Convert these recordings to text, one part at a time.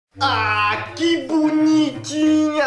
Ah, que bonitinha!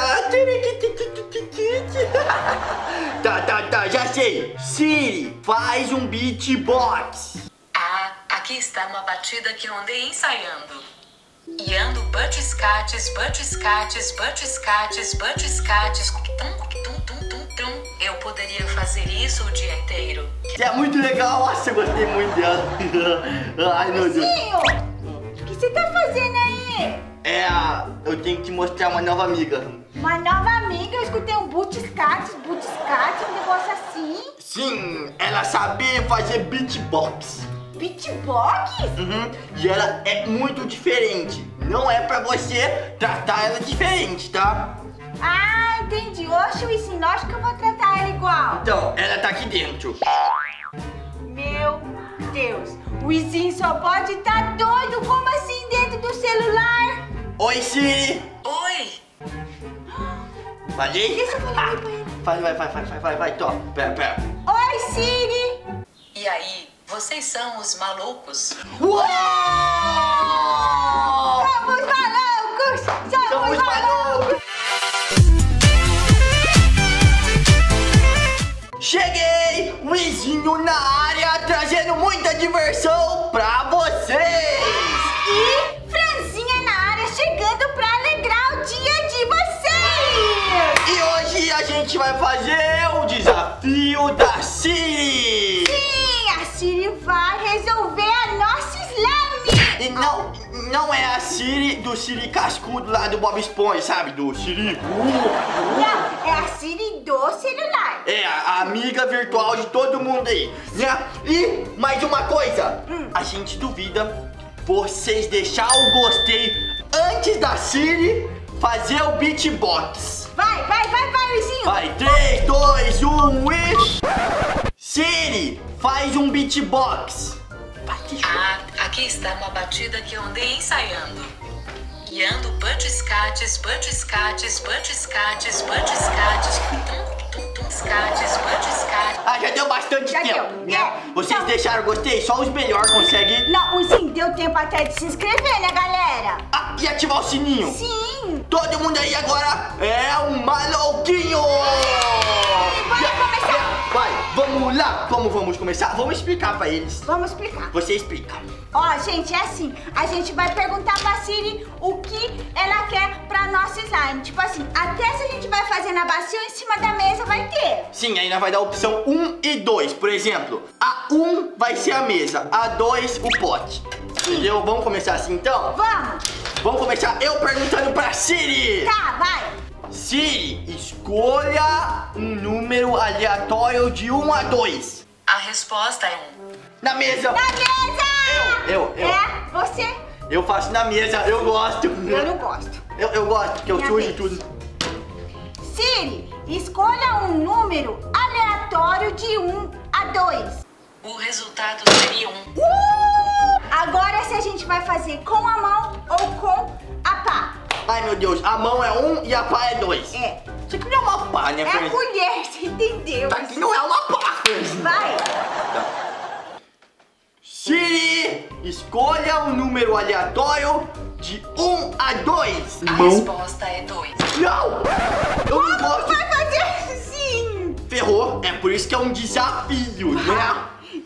Tá, já sei. Siri, faz um beatbox. Ah, aqui está uma batida que eu andei ensaiando. E ando butt-scates, butt-scates, butt-scates, butt-scates, tum. Eu poderia fazer isso o dia inteiro. É muito legal, nossa, eu gostei muito dela. Ai, meu Deus. O que você tá fazendo aí? Eu tenho que te mostrar uma nova amiga. Uma nova amiga? Eu escutei um butt-scates, um negócio assim. Sim, ela sabe fazer beatbox. Beatbox? Uhum. E ela é muito diferente. Não é pra você tratar ela diferente, tá? Ah, entendi. Oxe, Luizinho, lógico que eu vou tratar ela igual. Então, ela tá aqui dentro. Meu Deus, o Luizinho só pode estar doido. Como assim dentro do celular? Oi, Siri. Oi! Falei? Deixa eu falar pra ele. Vai, tô. Pera. Oi, Siri. E aí, vocês são os malucos? Uou! Somos malucos! Somos malucos! Cheguei! Luizinho na área, trazendo muita diversão pra vocês! E Franzinha na área, chegando pra alegrar o dia de vocês! E hoje a gente vai fazer o desafio da Siri! Sim, a Siri vai resolver a nossa slime! E não é a Siri do Siri cascudo lá do Bob Esponja, sabe? Do Siri. Não, é a Siri do celular. É a amiga virtual de todo mundo aí, né? E mais uma coisa, a gente duvida vocês deixar o gostei antes da Siri fazer o beatbox. Vai, Luizinho! Vai, 3, 2, 1 e... Siri, faz um beatbox. Ah, aqui está uma batida que eu andei ensaiando. E ando butt-scates, butt-scates, butt-scates, butt-scates, tum-scates, butt-scates. Ah, já deu bastante Já tempo, deu, né? é. Vocês Então- deixaram gostei, só os melhores conseguem. Não, Luizinho, deu tempo até de se inscrever, né, galera? Ah, e ativar o sininho. Sim! Todo mundo aí agora é um maluquinho! Bora começar! Vai, vamos lá! Como vamos começar? Vamos explicar pra eles. Vamos explicar. Você explica. Ó, gente, é assim, a gente vai perguntar pra Siri o que ela quer pra nossa slime. Tipo assim, até se a gente vai fazer na bacia ou em cima da mesa, vai ter. Sim, ainda vai dar a opção 1 e 2. Por exemplo, a 1 vai ser a mesa, a 2 o pote. Entendeu? Vamos começar assim então? Vamos! Vamos começar eu perguntando pra Siri. Tá, vai! Siri, escolha um número aleatório de 1 a 2. A resposta é 1. Na mesa! Na mesa! Eu. É, você? Eu faço na mesa, eu gosto. Eu não gosto. Eu gosto, porque eu Minha sujo vez. tudo. Siri, escolha um número aleatório de 1 a 2. O resultado seria 1. Agora se a gente vai fazer com a mão ou com a pá. Ai, meu Deus, a mão é 1 e a pá é 2. É. Isso aqui não é uma pá, né, É Fran? colher, você entendeu? Isso aqui não é uma pá, Fran. Vai! Siri, escolha um número aleatório de 1 a 2. A resposta é 2. Não! Eu não gosto. Vai fazer assim! Ferrou, é por isso que é um desafio, né?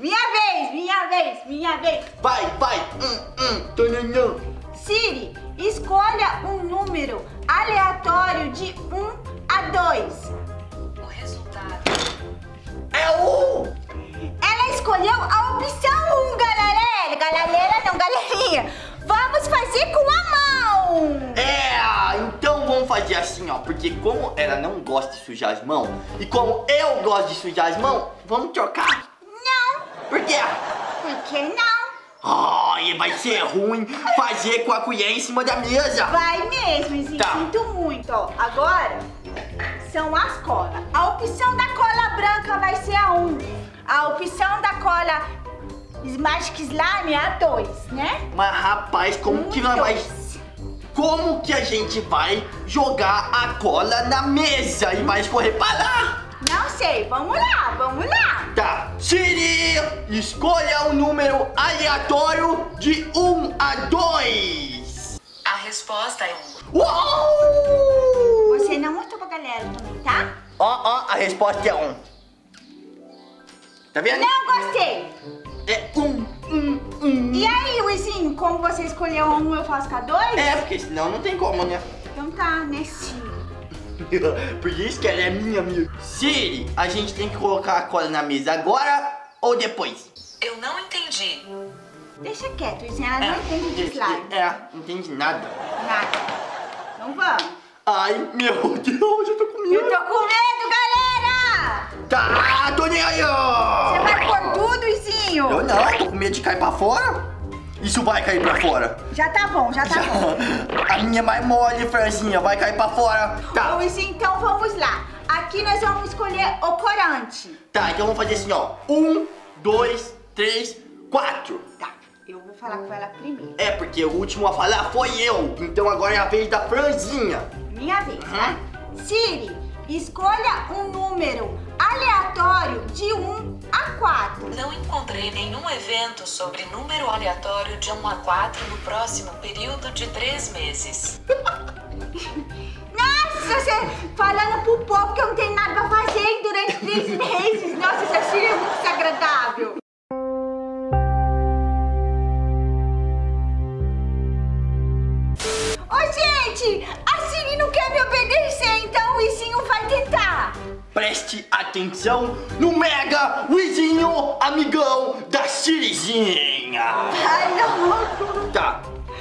Minha vez! Vai! Tananã. Siri, escolha um número aleatório de 1 a 2. O resultado É 1! Ela escolheu a opção 1, galerinha. Vamos fazer com a mão. Então vamos fazer assim, ó. Porque como ela não gosta de sujar as mãos e como eu gosto de sujar as mãos, vamos trocar. Não, Por quê? por que não? Ai, vai ser ruim fazer com a colher em cima da mesa. Vai mesmo, Izinho, Tá. sinto muito. Ó, agora são as colas. A opção da cola branca vai ser a 1. A opção da cola Magic Slime é a 2, né? Mas rapaz, como que nós vai... Como que a gente vai jogar a cola na mesa e vai escorrer pra lá? Não sei, vamos lá. Tá, Siri, escolha um número aleatório de 1 a 2. A resposta é 1. Uou! Você não mostrou pra galera também, tá? Ó, a resposta é 1. Tá vendo? Não gostei. É 1. E aí, Luizinho, como você escolheu um, eu faço com a 2? É, porque senão não tem como, né? Então tá, né, Siri? Por isso que ela é minha amiga. Siri, a gente tem que colocar a cola na mesa agora ou depois? Eu não entendi. Deixa quieto, Luizinho, ela não entende de slime. Não entende nada. Nada. Então vamos. Ai, meu Deus, eu tô com medo. Eu tô com medo, galera! Tá, tô nem aí, ó. Você vai pôr tudo, Luizinho? Eu não, tô com medo de cair pra fora. Isso vai cair pra fora. Já tá bom, já tá bom. A minha é mais mole, Franzinha, vai cair pra fora. Tá. Luizinho, então vamos lá. Aqui nós vamos escolher o corante. Tá, então vamos fazer assim, ó. 1, 2, 3, 4. Tá, eu vou falar com ela primeiro. É, porque o último a falar foi eu. Então agora é a vez da Franzinha. Minha vez, tá? Siri, escolha um número aleatório de 1 a 4. Não encontrei nenhum evento sobre número aleatório de 1 a 4 no próximo período de 3 meses. Nossa, você falando pro povo que eu não tenho nada pra fazer durante 3 meses. Nossa, essa Siri é muito desagradável. Ô, gente, a Siri não quer me obedecer, então o Luizinho vai tentar. Preste atenção no Mega Wizinho, amigão da Sirizinha. Ai, não. Tá.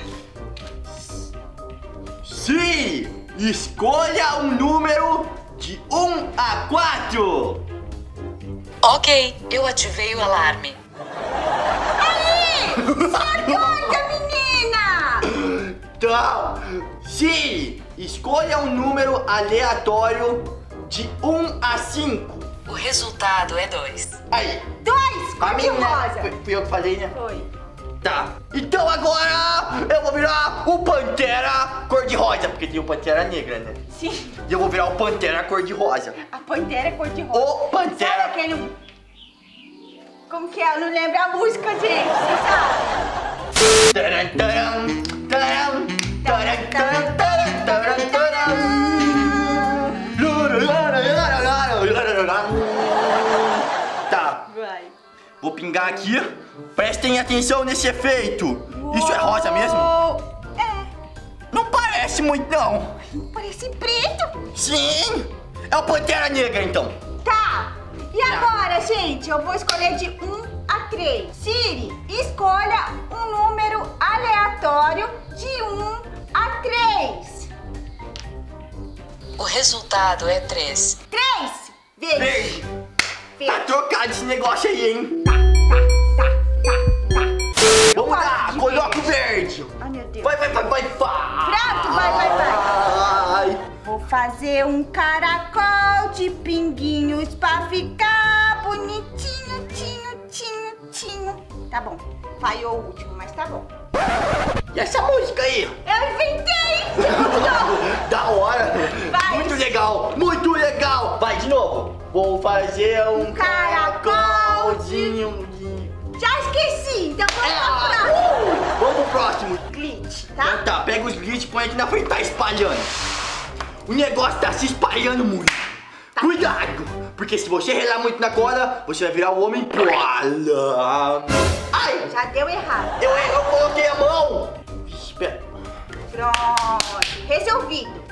Siri, escolha um número de 1 a 4. Ok, eu ativei o alarme. Aí, sua doida, menina. Tá. Siri, escolha um número aleatório de 1 a 5. O resultado é 2. Aí. 2, A cor de minha, rosa. fui eu que falei, né? Foi. Tá. Então agora eu vou virar o Pantera cor-de-rosa, porque tem o Pantera negra, né? Sim, E eu vou virar o Pantera cor-de-rosa. a pantera é cor de rosa. O Pantera. Sabe aquele... Como que é? Eu não lembro a música, gente. Você sabe? Taran, taran, taran, taran, taran, taran, taran, taran. Tá, Vai. vou pingar aqui. Prestem atenção nesse efeito. Isso é rosa mesmo? É, Não parece muito, não. parece preto. Sim, é o Pantera Negra, então. Tá. E agora, gente, eu vou escolher de 1 a 3. Siri, escolha um número aleatório de 1 a 3. O resultado é 3. 3. Verde. Verde. Verde. Tá trocado esse negócio aí, hein? Tá. Vamos gosto lá, de coloca o verde. Ai, meu Deus. Vai. Pronto, vai. Vou fazer um caracol de pinguinhos pra ficar bonitinho, tinho. Tá bom. Falhou o último, mas tá bom. E essa música aí? Eu inventei! Da hora. Vai. Muito legal. Vai, de novo. Vou fazer um caracolzinho. Já esqueci, então vamos pra próxima. Vamos pro próximo. Glitch, Então tá? tá, pega os glitch e põe aqui na frente, tá espalhando. O negócio tá se espalhando muito. Cuidado, porque se você relar muito na cola, você vai virar o homem koala. Ai, Já deu errado. eu coloquei a mão. Espera. Pronto, resolvido.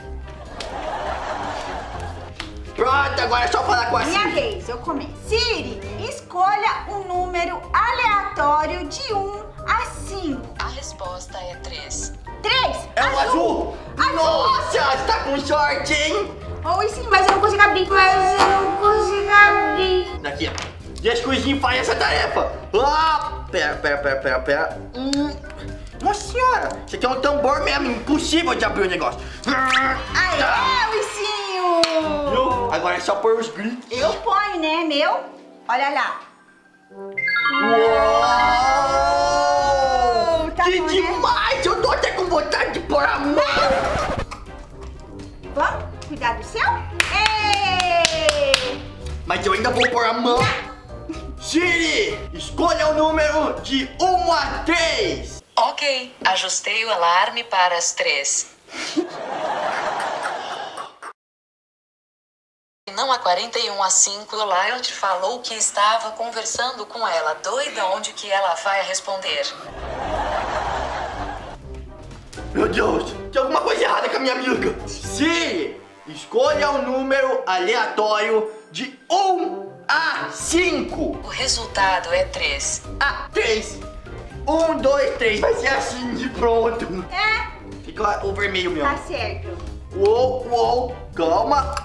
Pronto, agora é só falar com a Minha Siri. vez, eu começo. Siri, escolha um número aleatório de 1 a 5. A resposta é 3. 3. É o azul. Nossa, você tá com sorte, hein? Oi, sim, mas eu não consigo abrir. Daqui, ó. Deixa que o Izinho faz essa tarefa. Ah, pera. Nossa senhora, isso aqui é um tambor mesmo, impossível de abrir o negócio. Aê, Tá. Luizinho! Viu? Agora é só pôr os glitch. Eu ponho, né, meu? Olha lá. Uou! Tá Que bom, né? demais! Eu tô até com vontade de pôr a mão. Vamos cuidar do céu? Ê! Mas eu ainda vou pôr a mão. Siri, escolha o número de 1 a 3. Ok, ajustei o alarme para as 3. Não há 41 às 5, o Lyle falou que estava conversando com ela. Doida, onde que ela vai responder? Meu Deus, tem alguma coisa errada com a minha amiga. Siri, escolha um número aleatório de 1 a 5. O resultado é 3. Ah, 3. 1, 2, 3. Vai ser assim de pronto. É, Fica o vermelho mesmo. tá certo. Uou, uou, calma.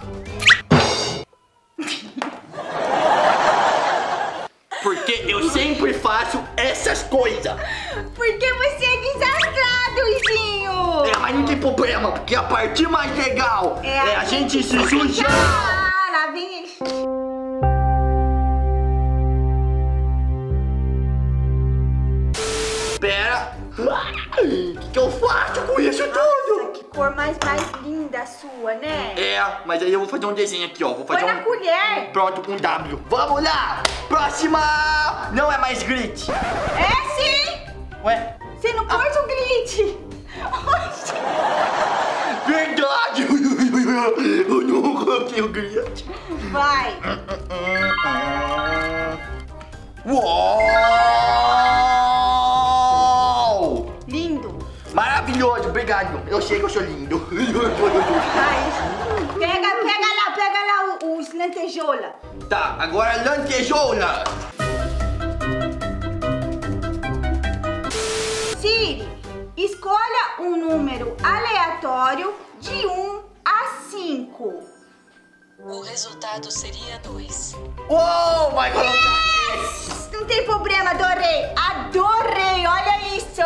Porque eu sempre faço essas coisas. Porque você é desastrado, Luizinho. É, mas não tem problema, porque a parte mais legal é a gente se sujar. Ah, lá vem ele. Pera. O que eu faço com isso tudo? Que cor mais linda a sua, né? É, mas aí eu vou fazer um desenho aqui, ó. Vou Põe fazer na colher. Pronto, com W. Vamos lá! Próxima! Não é mais grit. É sim. Ué? Você não pôs o grit. Oxi. Verdade! Eu não coloquei o grit. Vai. Uou! Lindo. Maravilhoso, obrigado. Eu sei que eu sou lindo. Vai. Pega lá os lantejola. Tá, agora lantejoula. Siri, escolha um número aleatório de 1 a 5. O resultado seria 2. Uou, vai colocar. Não tem problema, adorei. Adorei, olha isso.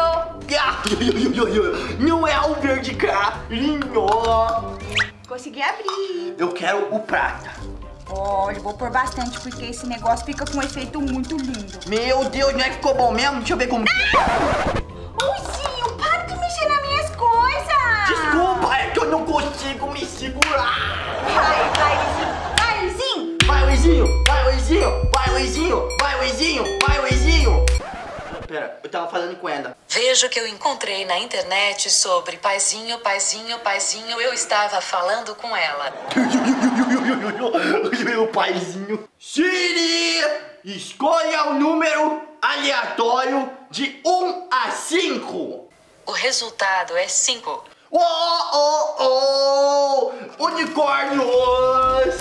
Não é o verde carinho. Consegui abrir. Eu quero o prata. Olha, vou pôr bastante porque esse negócio fica com um efeito muito lindo. Meu Deus, não é que ficou bom mesmo? Deixa eu ver como... Luizinho, para de mexer nas minhas coisas. Desculpa, é que eu não consigo me segurar. Vai, Luizinho. Vai, Luizinho. Vai, Luizinho. Vai, Luizinho. Vai, Luizinho. Vai, Luizinho. Vai, Luizinho. Pera, eu tava falando com ela. Vejo que eu encontrei na internet sobre paizinho, paizinho, paizinho. Eu estava falando com ela. Meu paizinho. Siri, escolha um número aleatório de 1 a 5. O resultado é 5. Unicórnios.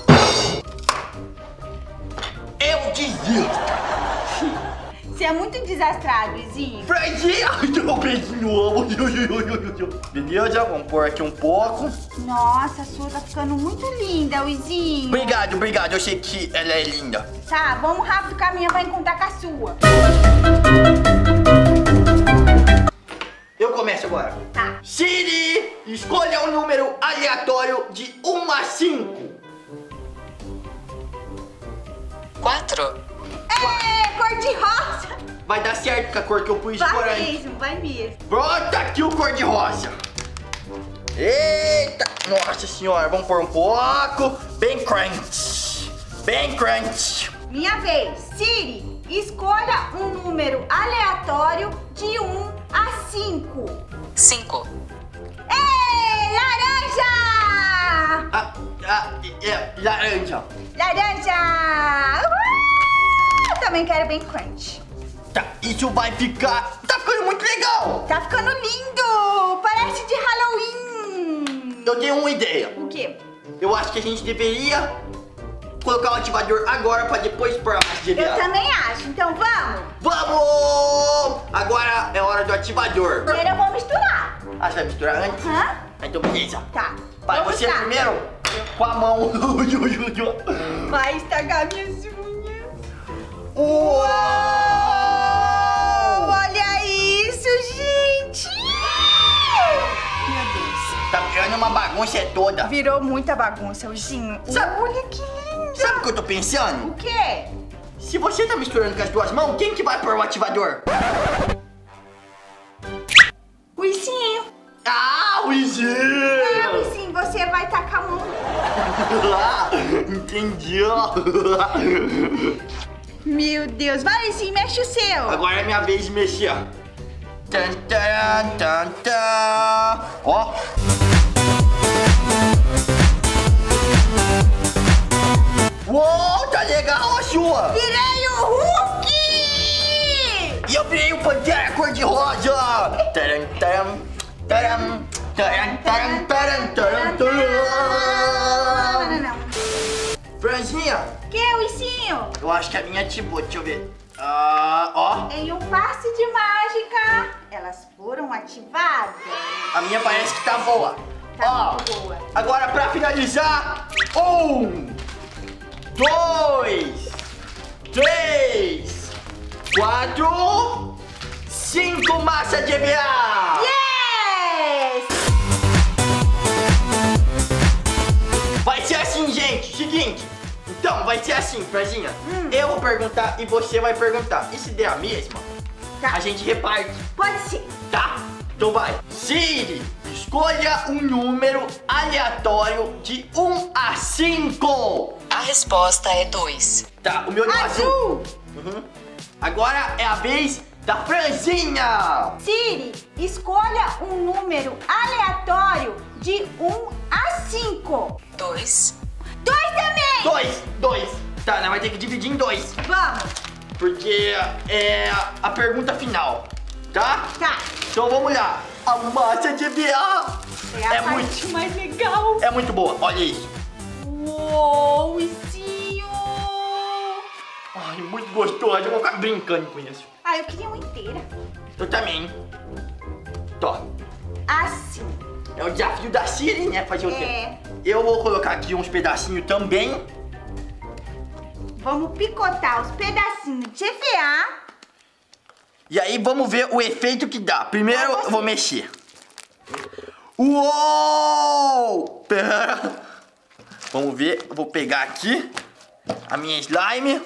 Eu desisto. Você é muito desastrado, Luizinho. Beijinho, beijinho. Beleza, vamos pôr aqui um pouco. Nossa, a sua tá ficando muito linda, Luizinho. Obrigado, obrigado. Eu sei que ela é linda. Tá, vamos rápido que a minha vai encontrar com a sua. Eu começo agora. Tá. Siri, escolha um número aleatório de 1 a 5. 4. Cor de rosa. Vai dar certo com a cor que eu pus Vai por aí. mesmo, vai mesmo. Brota aqui o cor de rosa. Eita, nossa senhora, vamos pôr um pouco. Bem crunch. Bem crunch. Minha vez. Siri, escolha um número aleatório de 1 a 5. 5. Ei, laranja! Laranja. Laranja! Uhul! Também quero bem crunch. Tá, isso vai ficar... Tá ficando muito legal. Tá ficando lindo! Parece de Halloween. Eu tenho uma ideia. O quê? Eu acho que a gente deveria colocar o ativador agora pra depois pôr a parte de Eu dela. também acho. Então vamos? Vamos! Agora é hora do ativador. Primeiro eu vou misturar. Ah, você vai misturar antes? Hã? Então beleza. Tá. Vai, Vamos você lá. primeiro com a mão. Vai estragar minhas unhas. Uau! Olha isso, gente! Meu Deus. Tá virando uma bagunça toda. Virou muita bagunça, Luizinho. Sabe- Olha que linda. Sabe o que eu tô pensando? O quê? Se você tá misturando com as duas mãos, quem que vai pôr o ativador? Luizinho. Ah, Luizinho! Ah, Luizinho, você vai tacar a mão. Ah, entendi. Meu Deus. Vai, Luizinho, mexe o seu. Agora é minha vez de mexer. Tan, tan, tan, tan. Ó. Uou, tá legal a sua. Virei o Hulk! E eu virei o Pantera cor-de-rosa. Taran, taran, taran, taran, taran, taran, taran, taran. Franzinha, Que, Luizinho? eu acho que a minha ativou, deixa eu ver. Ó, Em um passe de mágica, elas foram ativadas. a minha parece que tá boa. Tá Ó, muito boa. agora pra finalizar, 1, 2, 3, 4, 5 massa de EVA. Yes! Vai ser assim, gente, seguinte. Então, vai ser assim, Franzinha. Eu vou perguntar e você vai perguntar. E se der a mesma, Tá. a gente reparte, Pode ser. tá? Então vai. Siri, escolha um número aleatório de 1 a 5. A resposta é 2. Tá, o meu deu azul. Azul! Uhum. Agora é a vez da Franzinha. Siri, escolha um número aleatório de 1 a 5. 2. 2 também! 2. Tá, né? Vai ter que dividir em 2. Vamos! Porque é a pergunta final, tá? Tá. Então vamos lá. A massa de EVA É a parte muito, mais legal. é muito boa. Olha isso. Uou, Luizinho! Ai, muito gostoso. Eu vou ficar brincando com isso. Ah, eu queria uma inteira. Eu também. Tó. Assim. É o desafio da Siri, né? Fazer o quê? É. Eu vou colocar aqui uns pedacinhos também. Vamos picotar os pedacinhos de EVA. E aí vamos ver o efeito que dá. Primeiro Vai você. eu vou mexer. Uou! Pera. Vamos ver. Eu vou pegar aqui a minha slime.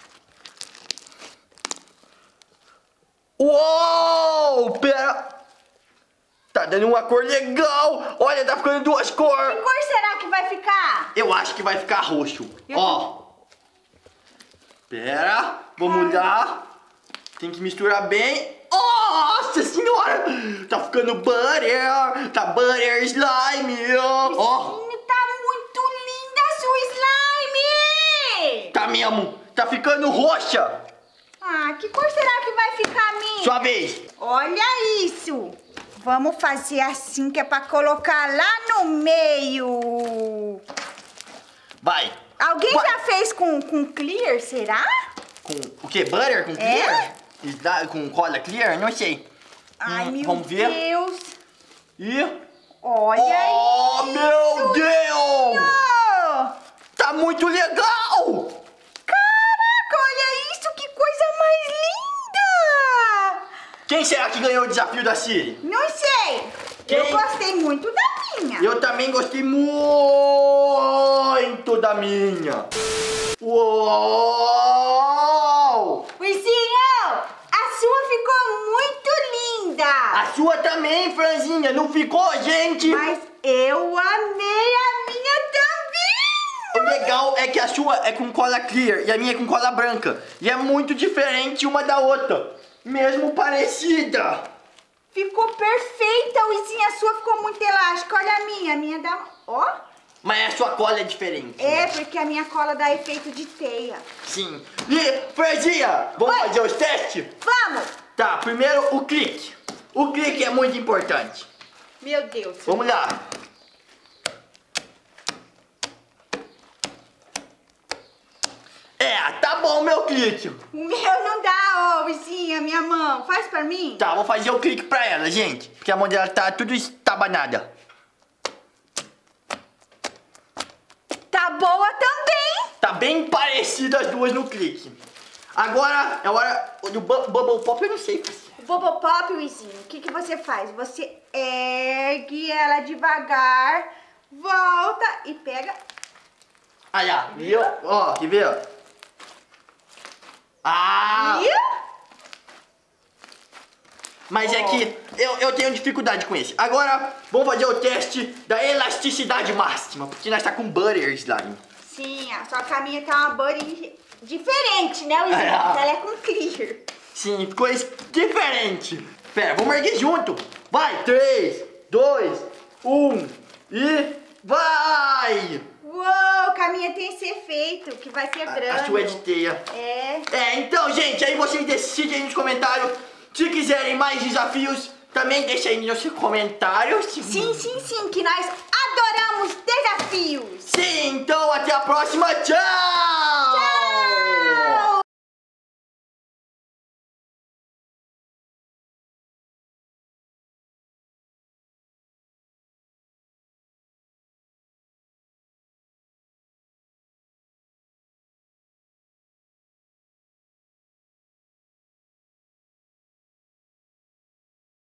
Uou! Pera. Tá dando uma cor legal. Olha, tá ficando duas Que cores. cor será que vai ficar? Eu acho que vai ficar roxo. Eu Ó. Pera. Vamos lá. Tem que misturar bem. Nossa senhora! Tá ficando butter. Tá butter slime. Ó. Luizinho, tá muito linda a sua slime! Tá mesmo. Tá ficando roxa. Ah, que cor será que vai ficar a minha? Sua vez. Olha isso! Vamos fazer assim que é pra colocar lá no meio. Vai. Alguém Vai. já fez com clear, será? Com o que? Butter? Com clear? Com cola clear? Não sei. Ai, meu vamos ver. Deus! E... Olha Oh, isso! meu Deus! Oh, Tá muito legal! caraca, olha isso! Que coisa mais linda! Quem será que ganhou o desafio da Siri? Não sei! Quem? Eu gostei muito da minha. Eu também gostei muito da minha. Uou! Luizinho, a sua ficou muito linda. A sua também, Franzinha, não ficou, gente? Mas eu amei a minha O também. legal é que a sua é com cola clear e a minha é com cola branca. E é muito diferente uma da outra, mesmo parecida. Ficou perfeita, Luizinho. A sua ficou muito elástica. Olha a minha dá... Ó. Mas a sua cola é diferente. É, porque a minha cola dá efeito de teia. Sim. E, Franzinha, vamos Oi. fazer os testes? Vamos. Tá, primeiro o clique. O clique é muito importante. Meu Deus. Vamos lá. É, tá bom meu clique. O meu não dá, ó, Luizinha, minha mão. Faz pra mim. Tá, vou fazer o clique pra ela, gente. Porque a mão dela tá tudo estabanada. Tá boa também. Tá bem parecida as duas no clique. Agora é hora do Bubble Pop, eu não sei fazer. O Bobo Pop, Luizinho, o que que você faz? Você ergue ela devagar, volta e pega. Aí, ó, viu? Ó, quer ver? Ah! Viu? Mas é que eu tenho dificuldade com esse. Agora, vamos fazer o teste da elasticidade máxima, porque nós tá com butter slime. Sim, só que a minha tá uma buddy diferente, né, Luizinho? É. Porque ela é com clear. Sim, ficou diferente. Pera, vamos erguer junto. Vai, 3, 2, 1 e vai! Uou, que a minha tem esse efeito, que vai quebrando. A sua é de teia. Então, gente, aí vocês decidem aí nos comentários. Se quiserem mais desafios, também deixa aí nos comentários. Sim, que nós adoramos desafios. Sim, então até a próxima. Tchau!